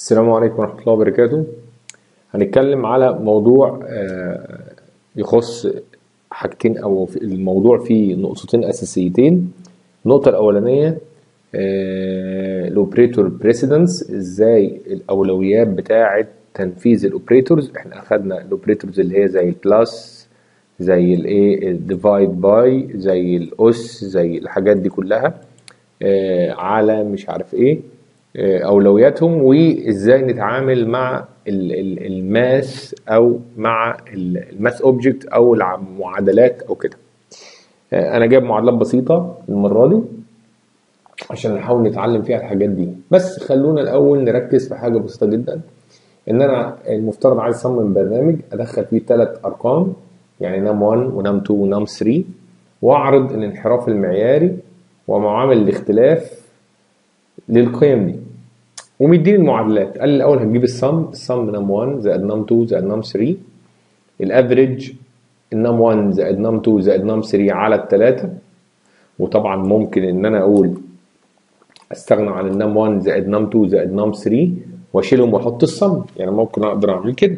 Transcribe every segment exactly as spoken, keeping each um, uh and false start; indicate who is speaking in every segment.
Speaker 1: السلام عليكم ورحمة الله وبركاته. هنتكلم على موضوع يخص حاجتين، أو الموضوع فيه نقطتين أساسيتين. النقطة الأولانية الأوبريتور بريسيدنس، إزاي الأولويات بتاعة تنفيذ الأوبريتورز. إحنا أخدنا الأوبريتورز اللي هي زي البلس، زي الإيه الديفايد باي، زي الأس، زي الحاجات دي كلها على مش عارف إيه أولوياتهم، وإزاي نتعامل مع الماس أو مع الماس أوبجكت أو المعادلات أو كده. أنا جايب معادلات بسيطة المرة دي عشان نحاول نتعلم فيها الحاجات دي، بس خلونا الأول نركز في حاجة بسيطة جدا. إن أنا المفترض عايز أصمم برنامج أدخل فيه ثلاث أرقام، يعني نام واحد ونام اتنين ونام تلاتة، وأعرض الانحراف المعياري ومعامل الاختلاف للقيم دي، ومديني المعادلات. قال لي الاول هتجيب السم السم نام واحد زائد نام اتنين زائد نام تلاتة، الافريج النام واحد زائد نام اتنين زائد نام تلاتة على التلاتة. وطبعا ممكن ان انا اقول استغنى عن النام واحد زائد نام اتنين زائد نام تلاتة واشيلهم واحط السم، يعني ممكن اقدر اعمل كده.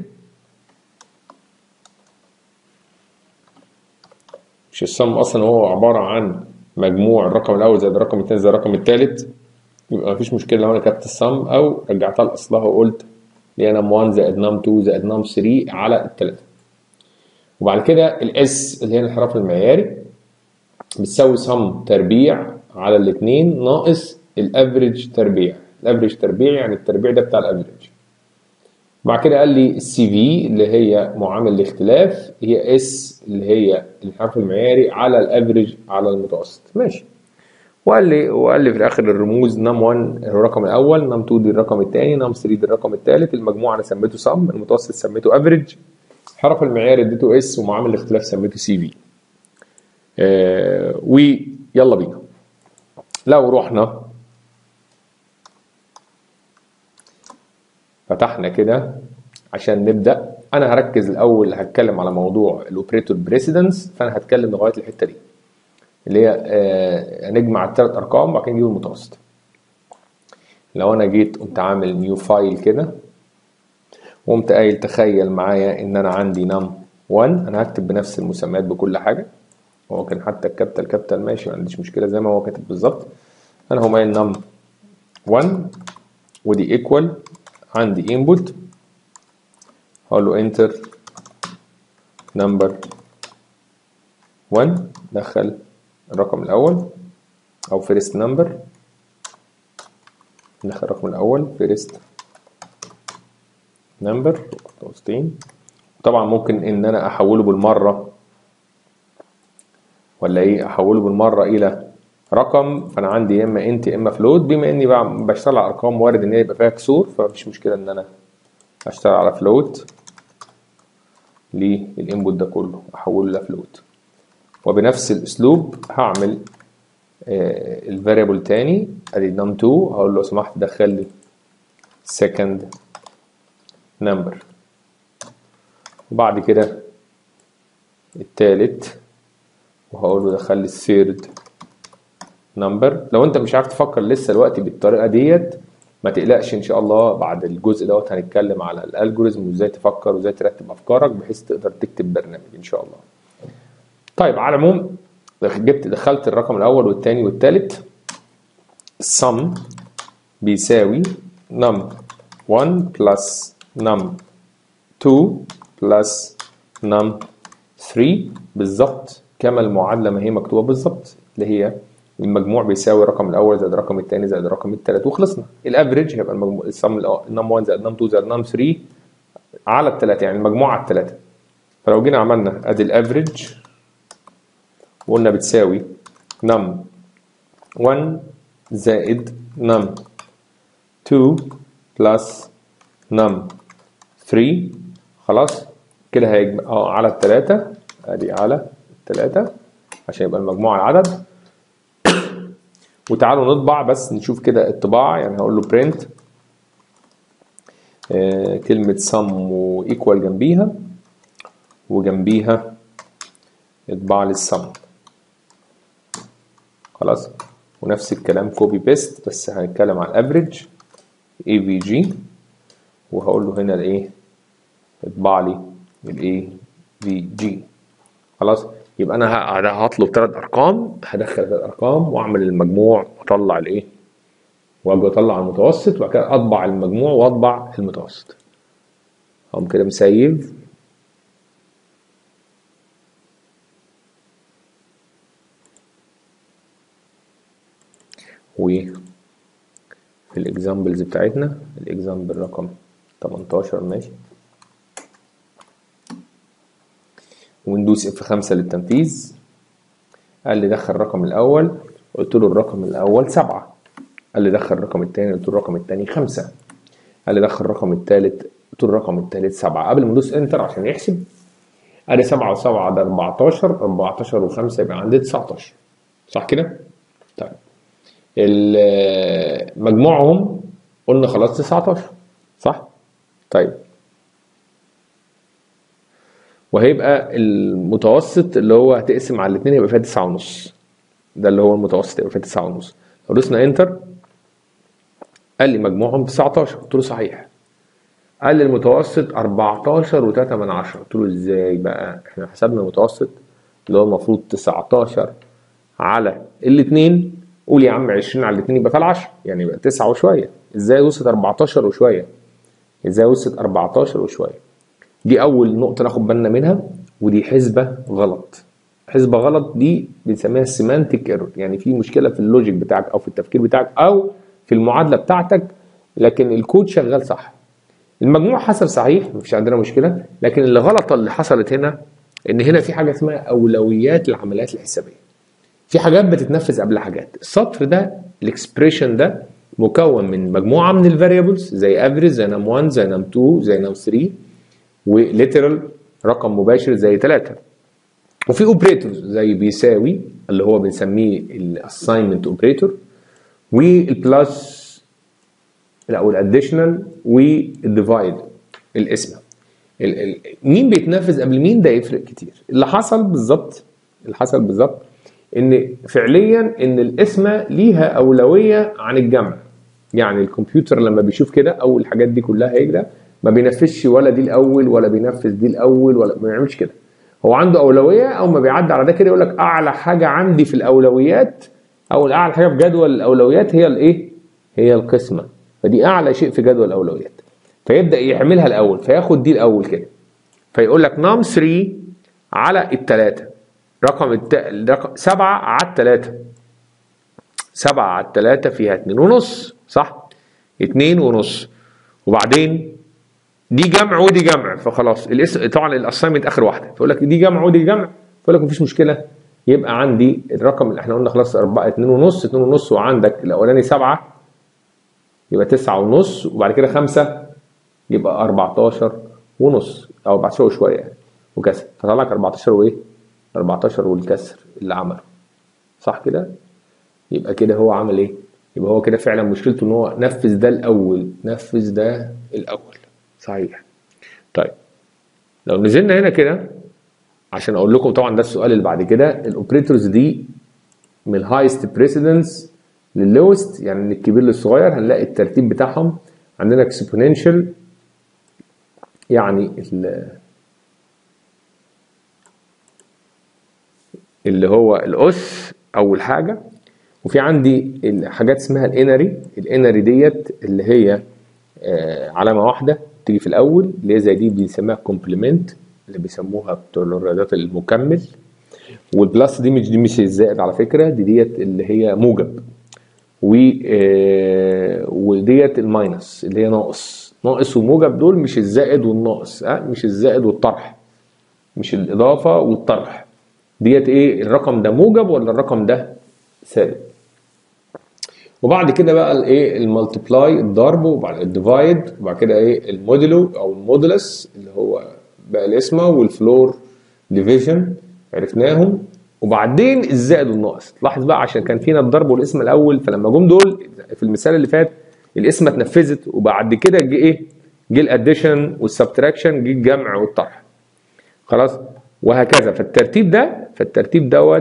Speaker 1: مش السم اصلا هو عباره عن مجموع الرقم الاول زائد الرقم الثاني زائد الرقم الثالث، يبقى مفيش مشكله لو انا كتبت السم او رجعتها لاصلها وقلت اللي هي نام واحد زائد نام اتنين زائد نام تلاتة على التلاتة. وبعد كده الاس اللي هي الانحراف المعياري بتساوي سم تربيع على الاثنين ناقص الافريج تربيع. الافريج تربيع يعني التربيع ده بتاع الافريج. بعد كده قال لي السي في اللي هي معامل الاختلاف هي اس اللي هي الانحراف المعياري على الافريج على المتوسط. ماشي. وقال لي وقال لي في الاخر الرموز نام واحد الرقم الاول، نام اتنين دي الرقم الثاني، نام تلاتة دي الرقم الثالث، المجموع انا سميته سم، المتوسط سميته افريج، الانحراف المعياري اديته اس، ومعامل الاختلاف سميته سي في. آه ويلا بينا. لو رحنا فتحنا كده عشان نبدا، انا هركز الاول هتكلم على موضوع الاوبريتور بريسيدنس، فانا هتكلم لغايه الحته دي اللي هي آه نجمع الثلاث ارقام وبعد كده نجيب المتوسط. لو انا جيت قمت عامل نيو فايل كده وقمت قايل تخيل معايا ان انا عندي نم واحد، انا هكتب بنفس المسميات بكل حاجه، هو كان حتى الكابيتال كابيتال ماشي، ما عنديش مشكله زي ما هو كاتب بالظبط. انا هقوم قايل نم واحد ودي ايكوال، عندي انبوت هقول له انتر نمبر واحد، دخل الرقم الاول او فيرست نمبر، ندخل الرقم الاول فيرست نمبر قوسين. طبعا ممكن ان انا احوله بالمره ولا ايه، احوله بالمره الى رقم، فانا عندي يا اما انت يا اما فلوت. بما اني بشتغل على ارقام وارد ان هي يبقى فيها كسور، فمفيش مشكله ان انا اشتغل على فلوت للانبوت ده كله احوله لفلوت. وبنفس الاسلوب هعمل آه الفاريبل تاني، ادي نم اتنين هقول له لو سمحت دخل لي سكند نمبر، وبعد كده التالت وهقول له دخل لي الثيرد نمبر. لو انت مش عارف تفكر لسه دلوقتي بالطريقه ديت ما تقلقش، ان شاء الله بعد الجزء دوت هنتكلم على الالجوريزم وازاي تفكر وازاي ترتب افكارك بحيث تقدر تكتب برنامج ان شاء الله. طيب على العموم جبت دخلت الرقم الاول والثاني والثالث، السم بيساوي نم واحد بلس نم اتنين بلس نم تلاتة بالظبط كما المعادله ما هي مكتوبه بالظبط، اللي هي المجموع بيساوي الرقم الاول زائد الرقم الثاني زائد الرقم الثالث وخلصنا. الافريج هيبقى المجموع السم نم واحد زائد نم اتنين زائد نم تلاتة على الثلاثه، يعني المجموع على الثلاثه. فلو جينا عملنا ادي الافريج وقلنا بتساوي نم واحد زائد نم اتنين بلس نم تلاتة، خلاص كده هيجمع اه على الثلاثه، ادي على الثلاثه عشان يبقى المجموع العدد. وتعالوا نطبع بس نشوف كده الطباعة، يعني هقول له print آه كلمة sum وequal جنبيها وجنبيها اطبع لي السم، خلاص. ونفس الكلام copy paste بس هنتكلم على average avg وهقول له هنا الايه، اطبع لي الايه في جي. خلاص، يبقى انا هطلب ثلاث ارقام، هدخل ثلاث ارقام واعمل المجموع واطلع الايه، واجي اطلع المتوسط، وبعد كده اطبع المجموع واطبع المتوسط. اقوم كده مسيف، وفي الاكزامبلز بتاعتنا الاكزامبل رقم تمنتاشر ماشي، وندوس اف خمسة للتنفيذ. قال لي دخل الرقم الاول، قلت له الرقم الاول سبعة. قال لي دخل الرقم الثاني، قلت له الرقم الثاني خمسة. قال لي دخل الرقم الثالث، قلت له الرقم الثالث سبعة. قبل ما ندوس انتر عشان يحسب، قال لي سبعة و7 ده اربعتاشر، اربعتاشر و5 يبقى عندي تسعتاشر، صح كده؟ طيب مجموعهم قلنا خلاص تسعتاشر، صح؟ طيب وهيبقى المتوسط اللي هو هتقسم على الاثنين يبقى فيها تسعة ونص، ده اللي هو المتوسط يبقى فيها تسعة ونص. لو دوسنا انتر قال لي مجموعهم تسعتاشر، قلت له صحيح. قال لي المتوسط اربعتاشر وتلاتة من عشرة، قلت له ازاي بقى؟ احنا حسبنا المتوسط اللي هو المفروض تسعتاشر على الاثنين، قول يا عم عشرين على الاثنين يبقى فيها العشرة، يعني يبقى تسعة وشويه. ازاي وصلت اربعتاشر وشويه؟ ازاي وصلت اربعتاشر وشويه؟ دي اول نقطه ناخد بالنا منها، ودي حسبه غلط. حسبه غلط دي بنسميها السيمانتيك ايرور، يعني في مشكله في اللوجيك بتاعك او في التفكير بتاعك او في المعادله بتاعتك، لكن الكود شغال صح. المجموع حسب صحيح، مفيش عندنا مشكله، لكن اللي غلطه اللي حصلت هنا ان هنا في حاجه اسمها اولويات العمليات الحسابيه. في حاجات بتتنفذ قبل حاجات. السطر ده الاكسبريشن ده مكون من مجموعه من الفاريبلز زي افريج، زي نم واحد، زي نم اتنين، زي نم تلاتة، وليترال رقم مباشر زي ثلاثة، وفي اوبريتورز زي بيساوي اللي هو بنسميه الاساينمنت اوبريتور، والبلس او الاديشنال، والديفايد القسمه. مين بيتنفذ قبل مين ده يفرق كتير. اللي حصل بالظبط اللي حصل بالظبط ان فعليا ان القسمه ليها اولويه عن الجمع. يعني الكمبيوتر لما بيشوف كده او الحاجات دي كلها هيجرى ما بينفذش ولا دي الاول ولا بينفذ دي الاول، ولا ما بيعملش كده. هو عنده اولويه، او ما بيعدي على ده كده يقول لك اعلى حاجه عندي في الاولويات او اعلى حاجه في جدول الاولويات هي الايه؟ هي القسمه. فدي اعلى شيء في جدول الاولويات، فيبدا يعملها الاول، فياخد دي الاول كده، فيقول لك نام تلاتة على الثلاثه، رقم الت... رقم سبعة على الثلاثه، سبعة على الثلاثه فيها اتنين ونص، صح؟ اتنين ونص. وبعدين دي جمع ودي جمع، فخلاص الاسم طبعا الاساينمنت اخر واحده، فيقول لك دي جمع ودي جمع، فيقول لك مفيش مشكله. يبقى عندي الرقم اللي احنا قلنا خلاص اربعة اتنين ونص، اتنين ونص، وعندك الاولاني سبعة يبقى تسعة ونص، وبعد كده خمسة يبقى اربعتاشر ونص او اربعتاشر وشويه يعني وكسر، فطلع لك اربعتاشر وايه؟ اربعتاشر والكسر اللي عمله، صح كده؟ يبقى كده هو عمل ايه؟ يبقى هو كده فعلا مشكلته ان هو نفذ ده الاول، نفذ ده الاول، صحيح. طيب لو نزلنا هنا كده عشان اقول لكم، طبعا ده السؤال اللي بعد كده، الاوبريتورز دي من الهايست بريسيدنس لللوست، يعني من الكبير للصغير، هنلاقي الترتيب بتاعهم عندنا اكسبوننشال، يعني اللي هو الاس اول حاجه، وفي عندي حاجات اسمها الانري. الانري ديت اللي هي علامه واحده تيجي في الاول، اللي هي زي دي بنسميها كومبلمنت، اللي بيسموها بتوع الرياضيات المكمل. والبلس دي مش دي مش الزائد على فكره، دي ديت اللي هي موجب، وديت الماينس اللي هي ناقص. ناقص وموجب دول مش الزائد والناقص، اه مش الزائد والطرح، مش الاضافه والطرح. ديت ايه؟ الرقم ده موجب ولا الرقم ده سالب. وبعد كده بقى الايه؟ المالتيبلاي الضرب، وبعد الديفايد، وبعد كده ايه؟ الموديلو او المودولس اللي هو بقى الاسمه، والفلور ديفيجن عرفناهم، وبعدين الزائد والناقص. لاحظ بقى عشان كان فينا الضرب والاسم الاول، فلما جم دول في المثال اللي فات الاسم اتنفذت، وبعد كده جه ايه؟ جه الاديشن والسبتراكشن، جه الجمع والطرح، خلاص، وهكذا. فالترتيب ده فالترتيب دوت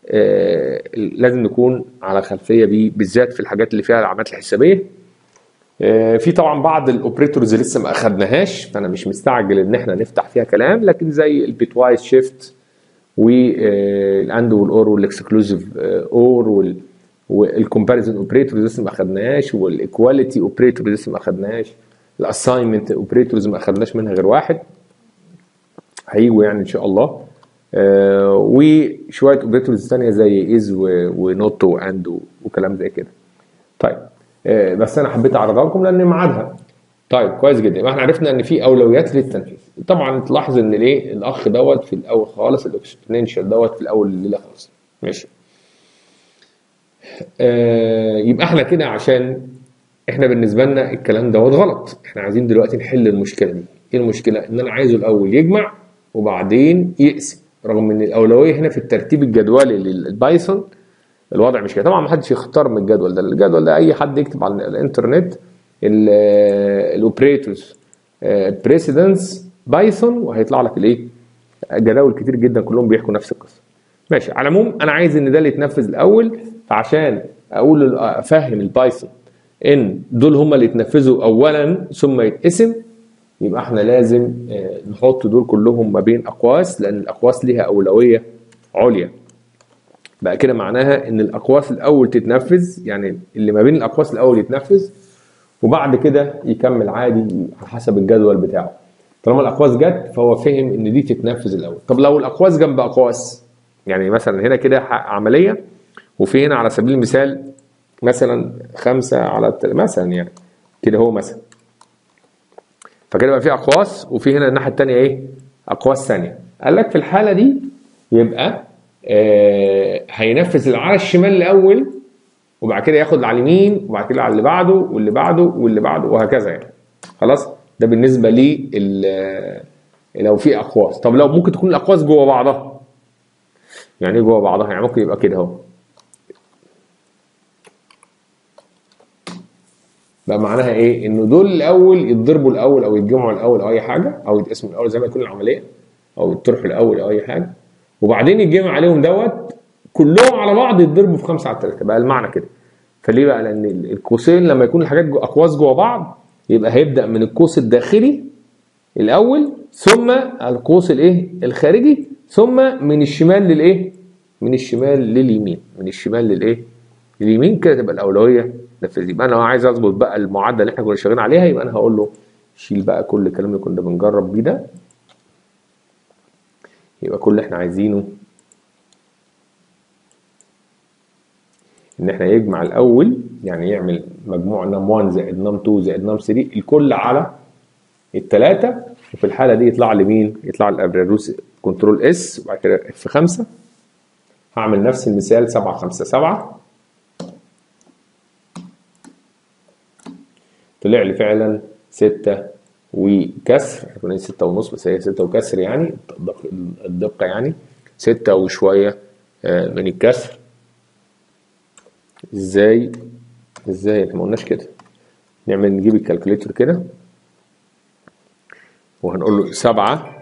Speaker 1: آه لازم نكون على خلفيه بيه، بالذات في الحاجات اللي فيها العمليات الحسابيه. في طبعا بعض الاوبريتورز لسه ما اخدناهاش، فانا مش مستعجل ان احنا نفتح فيها كلام، لكن زي البيت وايز شيفت والاند والاور والاكسكلوزيف اور والكومباريزون اوبريتورز لسه ما اخدناهاش، والايكواليتي اوبريتورز لسه ما اخدناهاش، الاساينمنت اوبريتورز ما اخدناش منها غير واحد هيجوا يعني ان شاء الله، آه وشويه اوبريتورز ثانيه زي از ونوت واند وكلام زي كده. طيب آه بس انا حبيت اعرضها لكم لان ميعادها. طيب كويس جدا، يبقى احنا عرفنا ان في اولويات للتنفيذ. طبعا تلاحظ ان الايه الاخ دوت في الاول خالص الاكسبوننشال دوت في الاول الليله خالص. ماشي. آه يبقى احنا كده عشان احنا بالنسبه لنا الكلام دوت غلط، احنا عايزين دلوقتي نحل المشكله دي. ايه المشكله؟ ان انا عايزه الاول يجمع وبعدين يقسم، رغم ان الاولويه هنا في الترتيب الجدولي للبايثون الوضع مش كده. طبعا ما حدش يختار من الجدول ده، الجدول ده اي حد يكتب على الانترنت الاوبريتورز بريسيدنس بايثون وهيطلع لك الايه جداول كتير جدا كلهم بيحكوا نفس القصه. ماشي. على العموم انا عايز ان ده اللي يتنفذ الاول، فعشان اقول افهم البايثون ان دول هم اللي يتنفذوا اولا ثم يتقسم، يبقى احنا لازم نحط دول كلهم ما بين اقواس، لان الاقواس ليها اولويه عليا. بقى كده معناها ان الاقواس الاول تتنفذ، يعني اللي ما بين الاقواس الاول يتنفذ وبعد كده يكمل عادي على حسب الجدول بتاعه. طالما الاقواس جت فهو فهم ان دي تتنفذ الاول. طب لو الاقواس جنب اقواس، يعني مثلا هنا كده عمليه وفي هنا على سبيل المثال مثلا خمسة على مثلا يعني كده هو مثلا، فكده بقى في اقواس وفي هنا الناحيه الثانيه ايه اقواس ثانيه. قال لك في الحاله دي يبقى آه هينفذ اللي على الشمال الاول وبعد كده ياخد على اليمين وبعد كده على اللي بعده واللي بعده واللي بعده وهكذا يعني. خلاص ده بالنسبه لي لو في اقواس. طب لو ممكن تكون الاقواس جوه بعضها، يعني ايه جوه بعضها؟ يعني ممكن يبقى كده اهو، بقى معناها ايه؟ انه دول الاول يتضربوا الاول او يتجمعوا الاول او اي حاجه، او يتقسموا الاول زي ما يكون العمليه، او يطرحوا الاول او اي حاجه، وبعدين يتجمع عليهم دوت كلهم على بعض يتضربوا في خمسة على ثلاثة. بقى المعنى كده. فليه بقى؟ لان القوسين لما يكون الحاجات جو اقواس جوه بعض يبقى هيبدا من القوس الداخلي الاول ثم القوس الايه الخارجي ثم من الشمال للايه من الشمال لليمين من الشمال للايه لليمين. كده تبقى الاولويه نفذ. يبقى انا عايز اظبط بقى المعادله اللي احنا كنا شغالين عليها، يبقى انا هقول له شيل بقى كل الكلام اللي كنا بنجرب بيه ده. يبقى كل اللي احنا عايزينه ان احنا يجمع الاول، يعني يعمل مجموع نم واحد زائد نم اتنين زائد نم تلاتة الكل على الثلاثه، وفي الحاله دي يطلع لي مين؟ يطلع لي الابريروس كنترول اس وبعد كده اف خمسة. هعمل نفس المثال سبعة خمسة سبعة، طلع لي فعلا ستة وكسر، احنا كنا ستة ونص بس هي ستة وكسر يعني الدقة، يعني ستة وشوية من الكسر. ازاي ازاي احنا ما قلناش كده؟ نعمل نجيب الكالكوليتر كده وهنقول له سبعة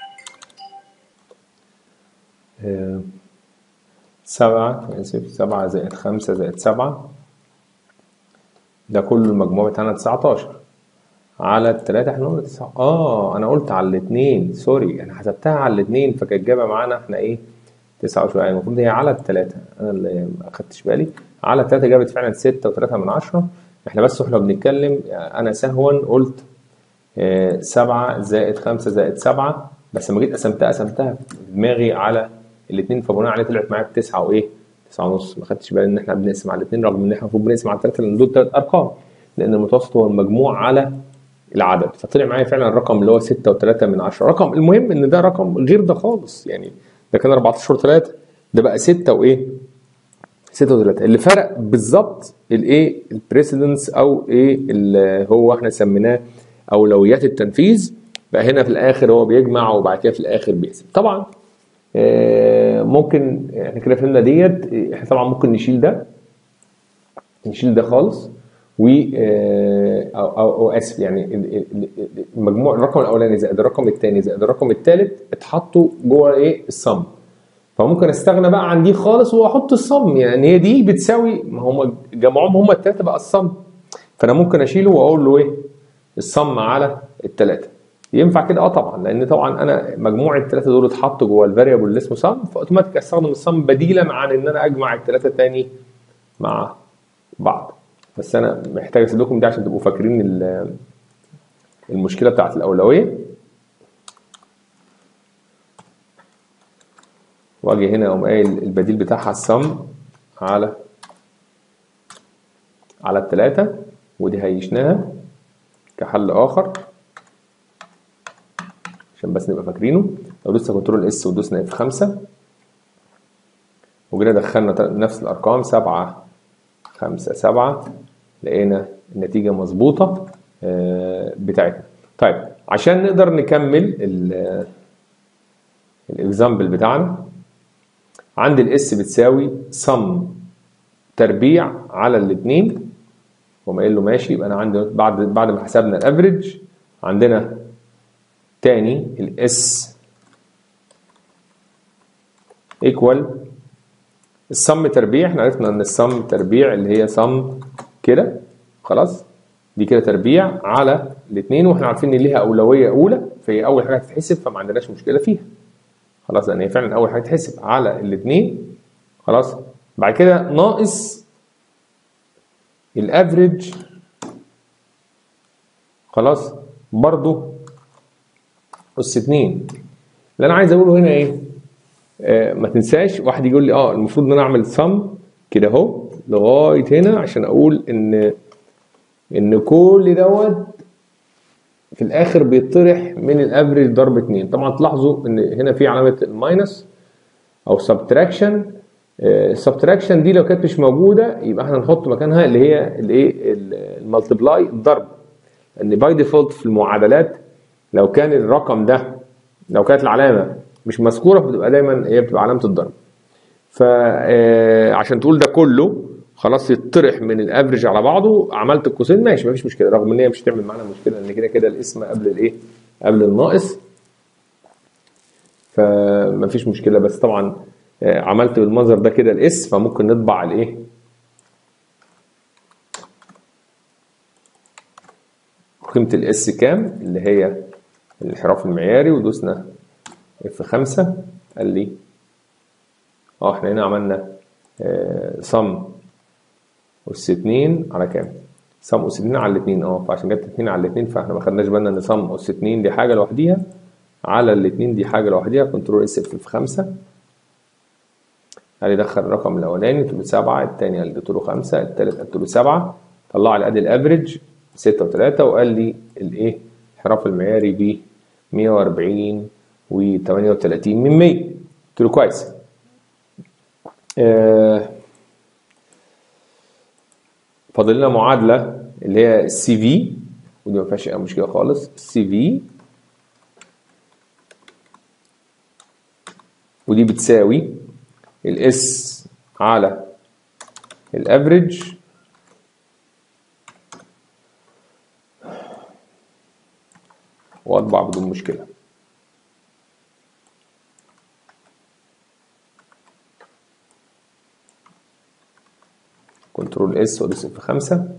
Speaker 1: سبعة اسف سبعة زائد خمسة زائد سبعة، ده كله المجموع بتاعنا تسعتاشر على التلاتة. احنا قلنا تسعة اه انا قلت على الاثنين، سوري انا حسبتها على الاثنين فكانت جايبه معانا احنا ايه تسعة وشويه، المفروض هي على التلاتة، انا اللي ما اخدتش بالي. على التلاتة جابت فعلا ستة وتلاتة من عشرة. احنا بس واحنا بنتكلم انا سهوا قلت اه سبعة زائد خمسة زائد سبعة، بس لما جيت قسمتها قسمتها في دماغي على الاثنين فبناء عليه طلعت معايا بتسعة وايه تسعة ونص. ما خدتش بالي ان احنا بنقسم على الاثنين رغم ان احنا المفروض بنقسم على الثلاثه لان دول ثلاث ارقام، لان المتوسط هو المجموع على العدد. فطلع معايا فعلا الرقم اللي هو ستة وتلاتة من عشرة. رقم المهم ان ده رقم غير ده خالص، يعني ده كان اربعتاشر وتلاتة، ده بقى ستة وايه ستة وتلاتة. اللي فرق بالظبط الايه البريسيدنس او ايه اللي هو احنا سميناه اولويات التنفيذ. بقى هنا في الاخر هو بيجمع وبعد كده في الاخر بيقسم. طبعا ممكن احنا كده فهمنا ديت. احنا طبعا ممكن نشيل ده نشيل ده خالص و او او اسف يعني المجموع الرقم الاولاني زائد الرقم الثاني زائد الرقم الثالث اتحطوا جوه ايه الصم، فممكن استغنى بقى عن دي خالص واحط الصم. يعني هي دي بتساوي، ما هم جمعهم هم الثلاثه بقى الصم، فانا ممكن اشيله واقول له ايه الصم على الثلاثه. ينفع كده؟ اه طبعا، لان طبعا انا مجموع الثلاثه دول اتحطوا جوه الفاريبل اللي اسمه صم، فاوتوماتيك استخدم الصم بديلا عن ان انا اجمع الثلاثه تاني مع بعض. بس انا محتاج اسيب لكم دي عشان تبقوا فاكرين المشكله بتاعت الاولويه. واجي هنا اقوم قايل البديل بتاعها الصم على على الثلاثه، ودي هيشناها كحل اخر عشان بس نبقى فاكرينه. لو دوسنا كنترول اس ودوسنا اف خمسة وجينا دخلنا نفس الارقام سبعة خمسة سبعة، لقينا النتيجه مظبوطه بتاعتنا. طيب عشان نقدر نكمل الاكزامبل بتاعنا، عندي الاس بتساوي صم تربيع على الاثنين، وما قايل له ماشي. يبقى انا عندي بعد بعد ما حسبنا الافريج عندنا تاني الاس ايكوال الصم تربيع. احنا عرفنا ان الصم تربيع اللي هي صم كده خلاص، دي كده تربيع على الاثنين، واحنا عارفين ان ليها اولويه اولى، فهي اول حاجه هتتحسب، فما عندناش مشكله فيها خلاص، لان هي فعلا اول حاجه تتحسب على الاثنين خلاص. بعد كده ناقص الافريج خلاص برضو اس اتنين. اللي انا عايز اقوله هنا ايه؟ آه ما تنساش، واحد يقول لي اه المفروض ان انا اعمل صم كده اهو لغايه هنا عشان اقول ان ان كل دوت في الاخر بيطرح من الافريج ضرب اتنين. طبعا تلاحظوا ان هنا في علامه الماينس او سبتراكشن. السبتراكشن دي لو كانت مش موجوده يبقى احنا نحط مكانها اللي هي الايه المالتبلاي الضرب، لان باي ديفولت في المعادلات لو كان الرقم ده لو كانت العلامه مش مذكوره بتبقى دايما هي بتبقى علامه الضرب. فعشان تقول ده كله خلاص يطرح من الافريج على بعضه عملت القوسين ماشي مفيش مشكله، رغم ان هي مش هتعمل معانا مشكله لان كده كده الاسم قبل الايه قبل الناقص، فمفيش مشكله. بس طبعا عملت بالمنظر ده كده الاس، فممكن نطبع الايه قيمه الاس كام اللي هي الانحراف المعياري، ودوسنا اف خمسة قال لي اه احنا هنا عملنا صم اس اتنين على كام؟ صم اس اتنين على الاتنين اه فعشان جبت اتنين على الاتنين فاحنا ما خدناش بالنا ان صم اس اتنين دي حاجه لوحديها على الاتنين دي حاجه لوحديها. كنترول اس اف خمسة قال لي دخل الرقم الاولاني قلت له سبعة، الثاني قلت له خمسة، الثالث قلت له سبعة، طلع لي ادي الافريج ستة وتلاتة، وقال لي الايه الانحراف المعياري ب مية واربعين وتمانية وتلاتين من مية. قلت له كويس. آه فاضل لنا معادله اللي هي السي في، ودي ما فيهاش اي مشكله خالص. السي في ودي بتساوي الاس على الافريج واطبع بدون مشكله. كنترول اس وادوس اف خمسة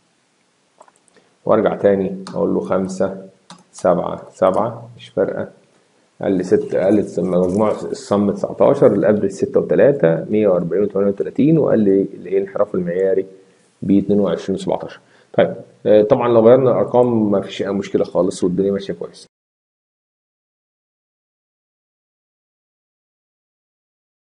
Speaker 1: وارجع تاني اقول له خمسة سبعة سبعة مش فارقه. قال لي ستة، قال لي مجموع الصم تسعتاشر، الافريج ستة وتلاتة، مية واربعين وتمانية وتلاتين، وقال لي الايه الانحراف المعياري ب اتنين وعشرين وسبعتاشر. طيب طبعا لو غيرنا الارقام ما فيش اي مشكله خالص والدنيا ماشيه كويس.